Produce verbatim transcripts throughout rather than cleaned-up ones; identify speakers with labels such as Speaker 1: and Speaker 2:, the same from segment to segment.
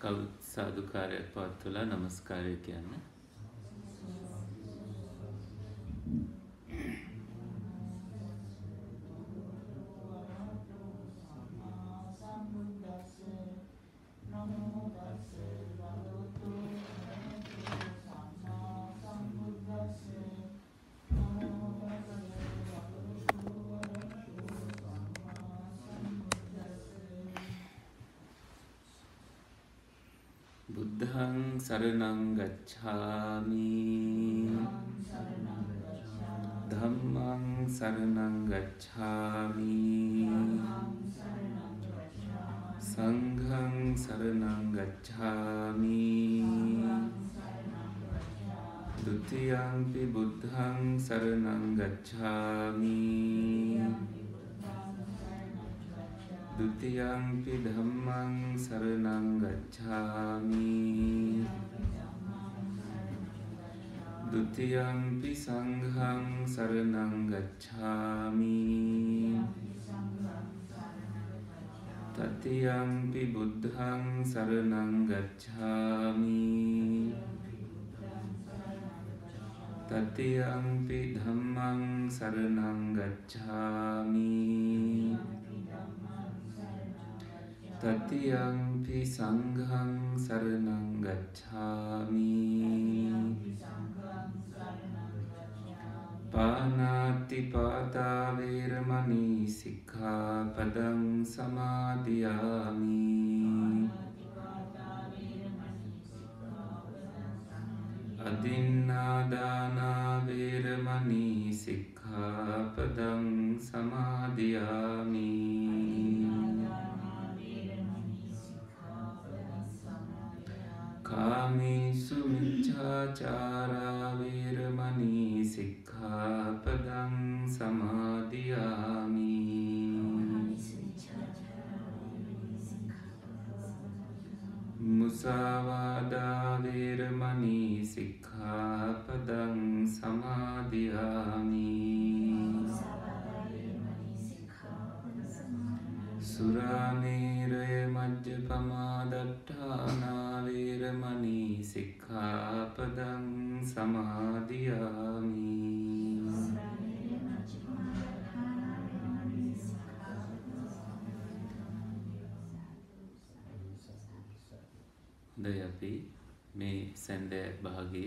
Speaker 1: කවුත් සාදුකාරයක් පවත්වලා නමස්කාරය කියන්න. බුද්ධං සරණං ගච්ඡාමි ධම්මං සරණං ගච්ඡාමි සංඝං සරණං ගච්ඡාමි ဒုတိယံ පි බුද්ධං සරණං ගච්ඡාමි ဒုတိယံ පි ධම්මං සරණං ගච්ඡාමි ဒုတိယံ පි සංඝං සරණං ගච්ඡාමි တတိယံ පි බුද්ධං සරණං ගච්ඡාමි တတိယံ පි ධම්මං සරණං ගච්ඡාමි တတိယံ පි සංඝං සරණං ගච්ඡාමි ปานาติปาตาเวรมณีสิกขาปดังสมาธิยามิอดินนาดานาเวรมณีสิกขาปดังสมาธิยามิกามิสุมิจฉาจาราเวรมณีสิกขาปดังสมาธิยามิมุสาวาดาเวรมณีสิกขาปดังสมาธิยามิสุราเมรยมัจจปมาดัฏฐานาเวรมณีสิกขาปดังสมาธิยามิදැන් අපි මේ සැන්දෑ භාගයේ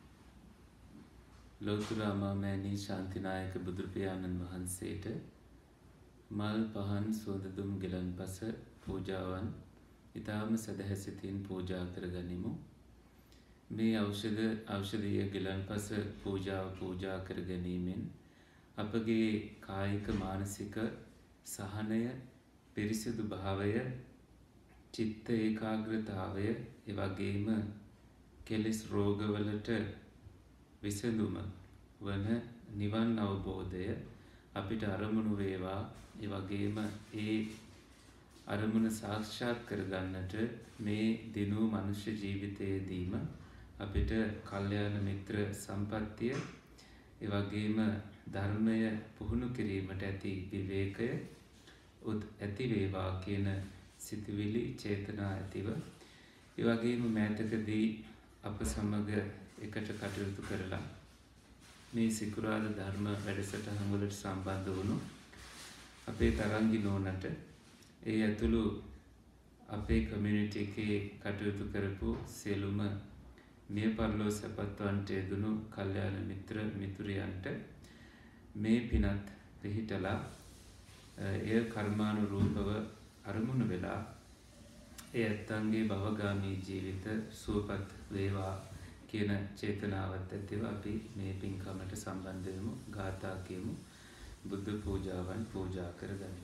Speaker 1: ලෝතුරා මාමෑණී ශාන්තිනායක බුදුරජාණන් වහන්සේට මල් පහන් සුවඳ දුම් ගෙලන්පස පූජාවන් ඉතාම සදහැසිතින් පූජා කරගනිමු. මේ ඖෂධ ඖෂධීය ගෙලන්පස පූජාව පූජා කර ගැනීමෙන් අපගේ කායික මානසික සහනය, පිරිසිදු භාවය, චිත්ත ඒකාග්‍රතාවය, ඒ වගේම කෙලෙස් රෝගවලට විසඳුම වන නිවන් අවබෝධය අපිට අරමුණු වේවා. ඒ වගේම ඒ අරමුණ සාක්ෂාත් කරගන්නට මේ දිනු මනුෂ්‍ය ජීවිතයේදීම අපිට කල්යාණ මිත්‍ර සම්පත්තිය, ඒ වගේම ධර්මය පුහුණු කිරීමට ඇති විවේකය උත් ඇති වේවා කියන සිතුවිලි චේතනා ඇතිව, ඒ වගේම මෑතකදී අප සමග එකට කටයුතු කරලා මේ සිකුරාද ධර්ම වැඩසටහන් වලට සම්බන්ධ වුණු අපේ තරංගි නෝනට, ඒ ඇතුළු අපේ කමියුනිටි එකේ කටයුතු කරපු සියලුම මිය පරලෝ සපත්වන්ට යෙදුණු කල්යාණ මිත්‍ර මිතුරියන්ට මේ පිනත් පිහිටලා එය කර්මානුරූපව අරමුණු වෙලා ඒ ඇත්තන්ගේ භවගාමී ජීවිත සුවපත් වේවා කියන චේතනාවත් ඇතිව අපි මේ පින්කමට සම්බන්ධ වෙමු. ගාථා කියමු. බුද්ධ පූජාවන් පූජා කරගනිමු.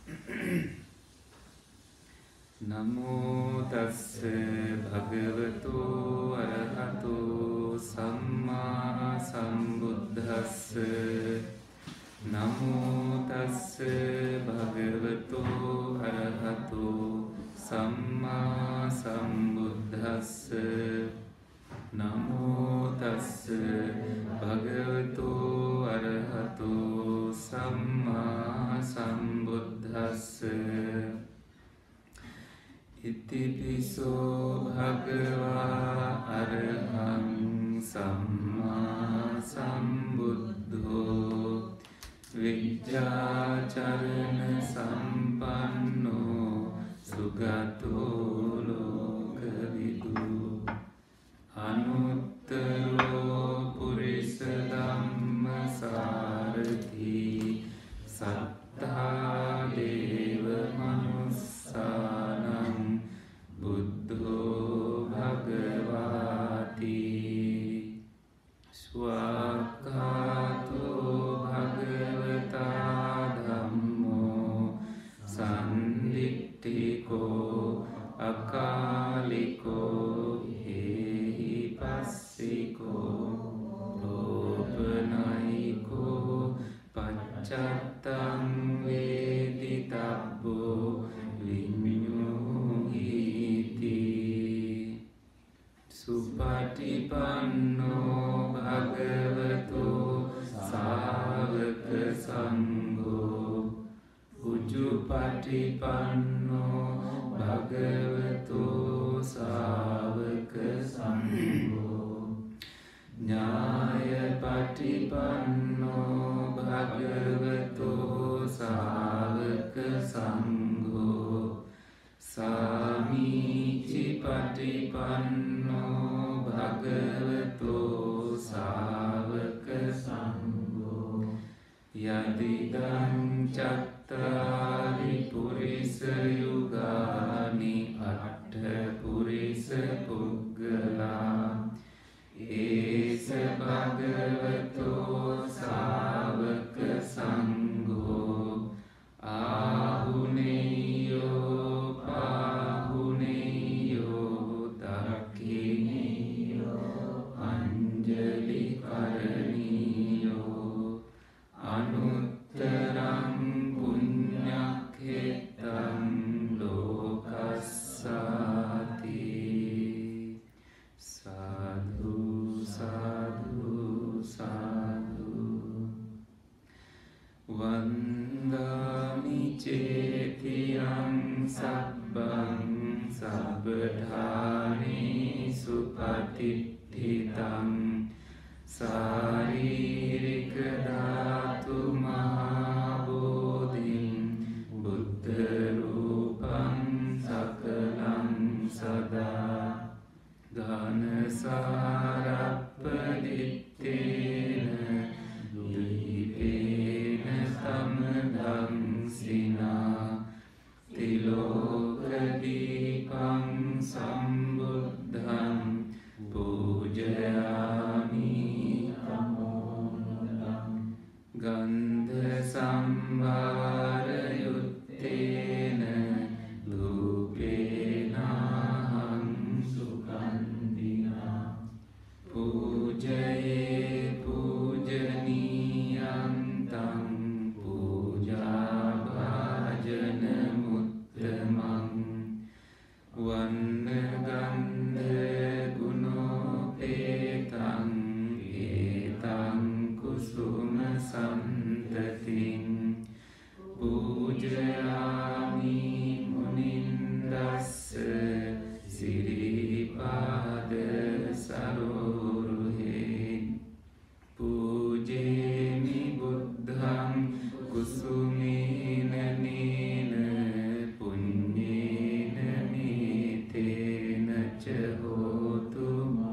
Speaker 1: නමෝ තස්ස භගවතු අරහතු සම්මා සම්බුද්දස්ස නමෝ තස්ස භගවතු අරහතු සම්මා සම්බුද්දස්ස නමෝ තස්ස භගවතු අරහතු සම්මා සම්බුද්දස්ස ඉති ඉතිපිසෝ භගවා අරහං සම්මා සම්බුද්ධෝ විජ්ජාචරණ සම්පන්නෝ සුගතෝ ලෝකවිදු අනුත්තරෝ පුරිස ධම්මසාරථි සත්තා දේව මනුස්සානං බුද්ධෝ භගවාති ස්වාක්ඛාතෝ භගවතා ධම්මෝ සම්දිට්ඨිකෝ අකාලිකෝ හේහි පස්සිකෝ ලෝපනයිකෝ පච්චත්තං වේදිතබ්බෝ විඤ්ඤුහිති සුපටිපන්නෝ භගවතෝ සාවක සංඝෝ උජුපටිපන්නෝ භගවතෝ සාවක සංඝෝ ඥායපටිපන්නෝ භගවතෝ සාවක සංඝෝ සාමීචිපටිපන්නෝ භගවතෝ සාවක සංඝෝ යදිදං චත්තාරි පුරිස යුගානි අට්ඨ පුරිස පුග්ගලා ඒස භගවතෝ සාවක සංඝෝ ආහුනේයෝ පාහුනේයෝ දක්ඛිනේයෝ අංජලි කරණීයෝ අනුත්තරං පුඤ්ඤක්ඛෙත්තං ලෝකස්සාති සාදු සාදු සාදු වන්දාමි චේතියං සබ්බං සබ්බඨානි සුපතිට්ඨිතං සාරීරික ධාතු මහබෝධින් බුද්ධ රූපං සකලං සදා ඝන සාරප්පදිත්තේන දීපේන සමදං සිනා තිලෝකදීපං සම්බුද්ධං පූජයාමි ගන්ධ සම්භාර යුත්තේන ධූපේනහං සුගන්ධිනා පූජයේ පූජනීයං තං පූජා භාජන මුත්තමං වන්න ගන්ධ ගුණෝපේතං ඒතං කුසුම සම්තතින් පූජයාමි මුනින්දස්ස සිරිපාද සරෝරුහේ පූජේමි බුද්ධං කුසුමේන නේන පුඤ්ඤේන නේතේන ච හෝතු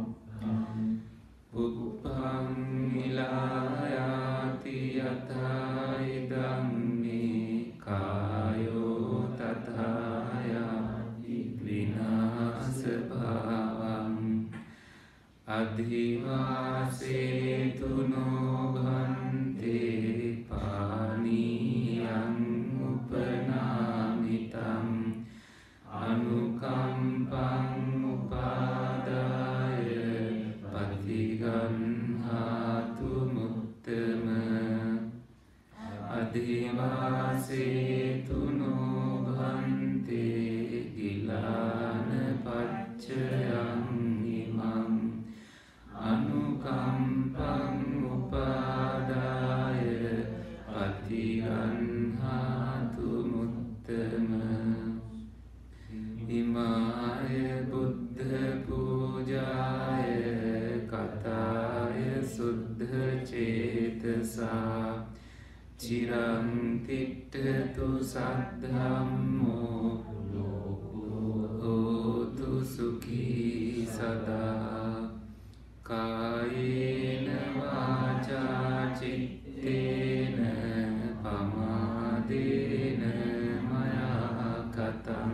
Speaker 1: උප්පං මිලායාති යථා ඉදං මේ කායෝ තථායාති විනාශ භාවං අධිවාසේතු නොභන්තේ පානීයං උපනාමිතං අනුකම්පං උපාදාය පතිගන්හාතු මුත්තම අධිවාසේතු නොභන්තේ ගිලාන පච්චයං ඉමං අනුකම්පං උපාදාය පතිගන්හාතු මුත්තම ඉමා චේතසා චිරං තිට්ඨතු සද්ධම්මෝ හෝතු සුඛී සදා කායේන වාචා චිත්තේන පමාදේන මයා කතං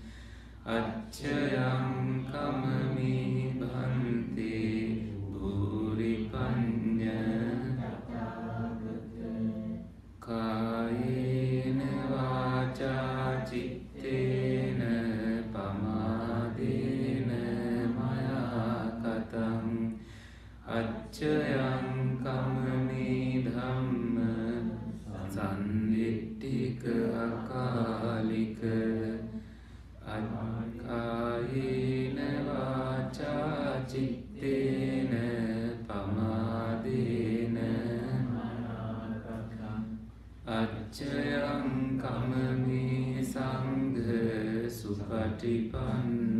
Speaker 1: අච්චයං කමමි භන්තේ භූරි පඤ්ඤ කායේන වාචා චිත්තේන පමාදේන මයා කතං අච්චයං කමමි ධම්ම සම්දිට්ඨික අකාලික අකායේන වාචා චිත්තේන පමාදේන අච්චයං කමමි සංඝ සුපටිපන්න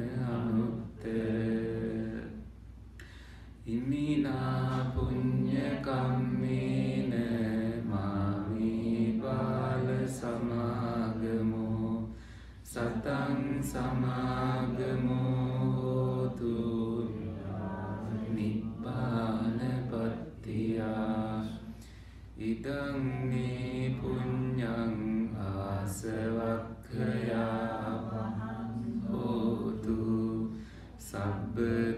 Speaker 1: අනුත්තර ඉමිනා පුඤ්ඤ කම්මේන මාමේ බාල සමාගමෝ සතං සමාගමෝ හෝතු නිබ්බානපත්තියා ඉදං මේ පුඤ්ඤං ආසවක්ඛයා හෝතු සබ්බ